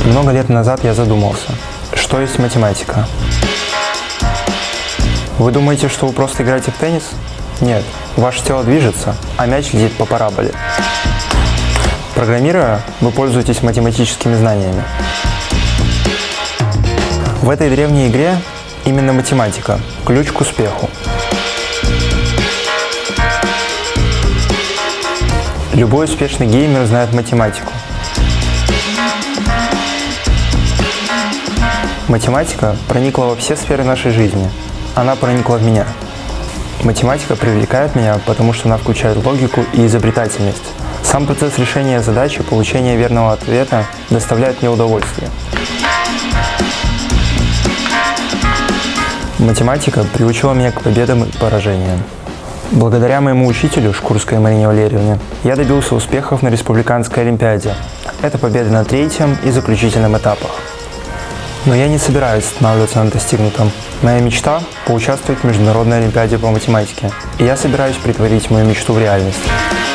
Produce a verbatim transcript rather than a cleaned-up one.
Много лет назад я задумался, что есть математика. Вы думаете, что вы просто играете в теннис? Нет, ваше тело движется, а мяч летит по параболе. Программируя, вы пользуетесь математическими знаниями. В этой древней игре именно математика – ключ к успеху. Любой успешный геймер знает математику. Математика проникла во все сферы нашей жизни. Она проникла в меня. Математика привлекает меня, потому что она включает логику и изобретательность. Сам процесс решения задачи, получения верного ответа доставляет мне удовольствие. Математика приучила меня к победам и поражениям. Благодаря моему учителю, Шкурской Марине Валерьевне, я добился успехов на Республиканской Олимпиаде. Это победы на третьем и заключительном этапах. Но я не собираюсь останавливаться на достигнутом. Моя мечта – поучаствовать в Международной Олимпиаде по математике. И я собираюсь притворить мою мечту в реальность.